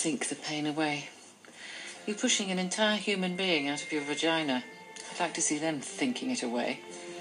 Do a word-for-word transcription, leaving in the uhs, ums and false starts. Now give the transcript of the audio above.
think the pain away. You're pushing an entire human being out of your vagina. I'd like to see them thinking it away.